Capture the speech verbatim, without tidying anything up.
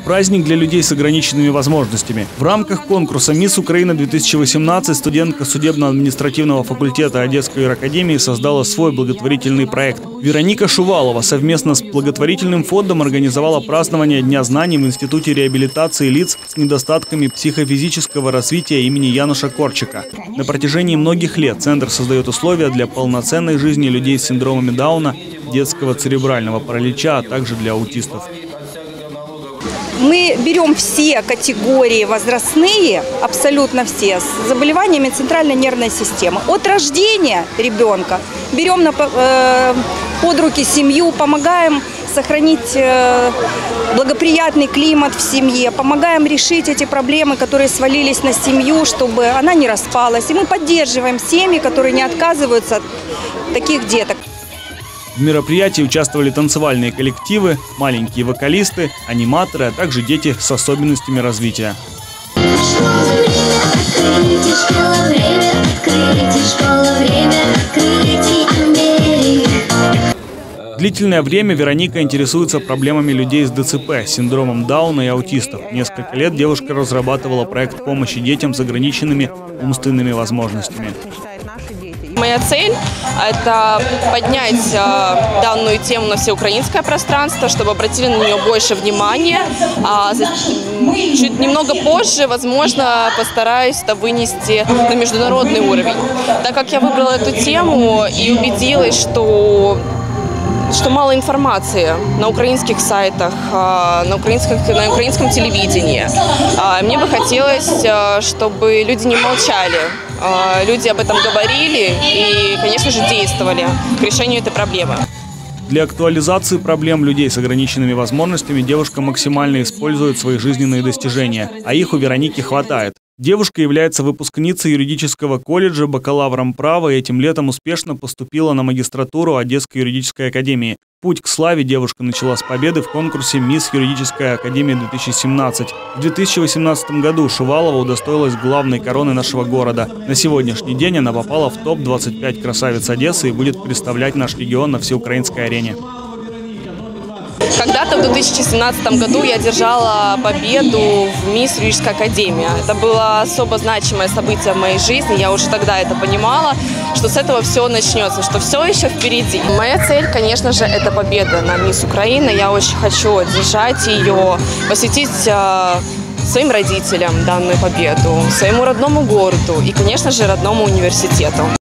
Праздник для людей с ограниченными возможностями. В рамках конкурса «Мисс Украина-две тысячи восемнадцать» студентка судебно-административного факультета Одесской юракадемии создала свой благотворительный проект. Вероника Шувалова совместно с благотворительным фондом организовала празднование Дня знаний в Институте реабилитации лиц с недостатками психофизического развития имени Януша Корчика. На протяжении многих лет Центр создает условия для полноценной жизни людей с синдромами Дауна, детского церебрального паралича, а также для аутистов. Мы берем все категории возрастные, абсолютно все, с заболеваниями центральной нервной системы. От рождения ребенка берем на, э, под руки семью, помогаем сохранить э, благоприятный климат в семье, помогаем решить эти проблемы, которые свалились на семью, чтобы она не распалась. И мы поддерживаем семьи, которые не отказываются от таких деток. В мероприятии участвовали танцевальные коллективы, маленькие вокалисты, аниматоры, а также дети с особенностями развития. Длительное время Вероника интересуется проблемами людей с ДЦП, синдромом Дауна и аутистов. Несколько лет девушка разрабатывала проект помощи детям с ограниченными умственными возможностями. Моя цель – это поднять э, данную тему на всеукраинское пространство, чтобы обратили на нее больше внимания. А за, чуть немного позже, возможно, постараюсь это вынести на международный уровень. Так как я выбрала эту тему и убедилась, что что мало информации на украинских сайтах, на украинском, на украинском телевидении. Мне бы хотелось, чтобы люди не молчали, люди об этом говорили и, конечно же, действовали к решению этой проблемы. Для актуализации проблем людей с ограниченными возможностями девушка максимально использует свои жизненные достижения, а их у Вероники хватает. Девушка является выпускницей юридического колледжа, бакалавром права и этим летом успешно поступила на магистратуру Одесской юридической академии. Путь к славе девушка начала с победы в конкурсе «Мисс Юридическая академия-две тысячи семнадцать». В две тысячи восемнадцатом году Шувалова удостоилась главной короны нашего города. На сегодняшний день она попала в топ двадцать пять красавиц Одессы и будет представлять наш регион на всеукраинской арене. Когда-то в две тысячи семнадцатом году я держала победу в «Мисс Юридическая академия». Это было особо значимое событие в моей жизни. Я уже тогда это понимала, что с этого все начнется, что все еще впереди. Моя цель, конечно же, это победа на «Мисс Украина». Я очень хочу одержать ее, посвятить э, своим родителям данную победу, своему родному городу и, конечно же, родному университету.